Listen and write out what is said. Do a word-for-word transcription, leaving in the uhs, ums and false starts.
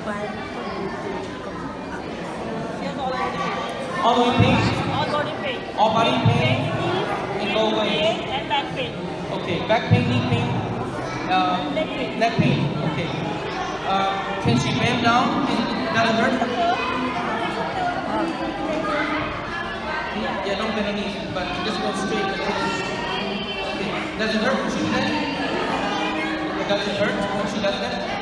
All the way pain? All body pain. All body pain? And go Knee away. pain and back pain. Okay, back pain, knee pain, uh, Leg pain. leg pain. Okay. Uh, can she bend down? Is, does it hurt? Yeah, don't bend her knees, but just go straight. Okay. Does it hurt when she does that? Does it hurt when she does that?